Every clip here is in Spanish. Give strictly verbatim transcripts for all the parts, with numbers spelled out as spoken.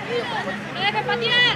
¡No dejes patear!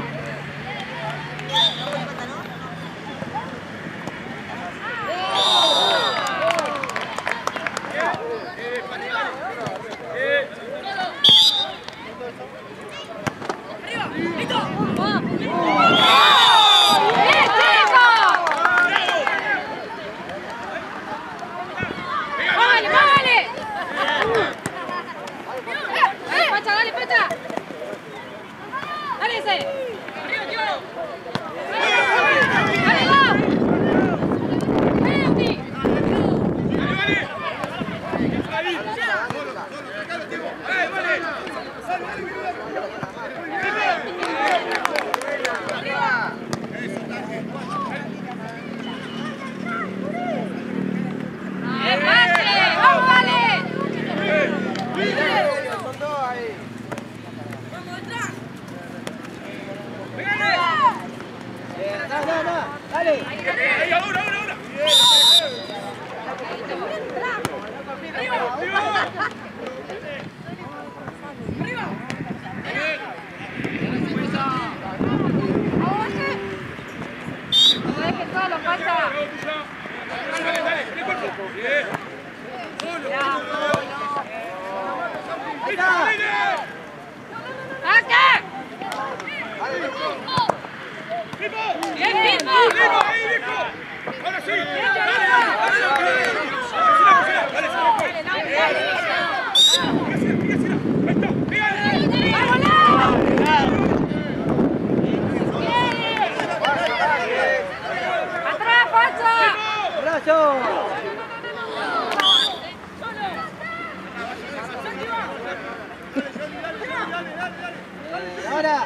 Ahora.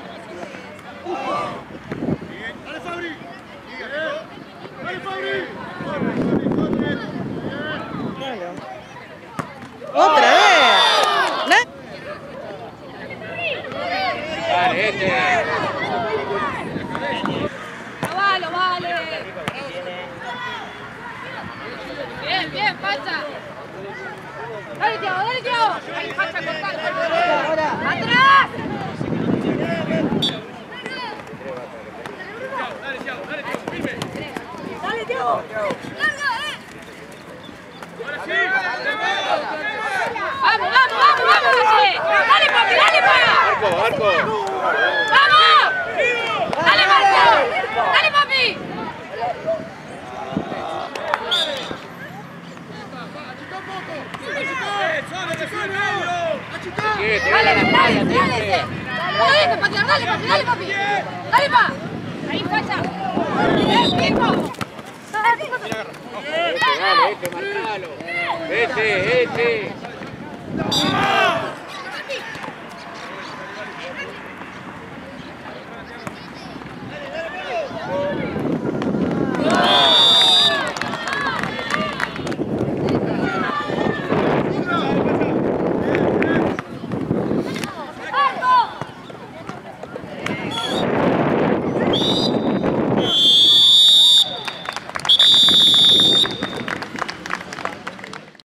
Dale Fabri. Dale Fabri. Otra vez. ¿No? Dale, este. Lo vale, vale. Bien, bien, Pacha. Dale, Tiago, dale, Tiago. Ahí, Pacha, cortalo. ¡Atrás! Dale, Thiago, dale, Thiago, firme. Dale, Tiago. Larga, eh. Ahora sí. Vamos, vamos, vamos, vamos, Valle. Dale, papi, dale, pa. Arco, arco. ¡Vamos! ¡Dale, Marco! ¡Dale, papi! Dale, dale, dale, dale. No dejes patear, dale, papi, dale, papi. Dale, pa. Ahí, Pacha. Bien, Pico. Dale, este, marcalo. Este, este.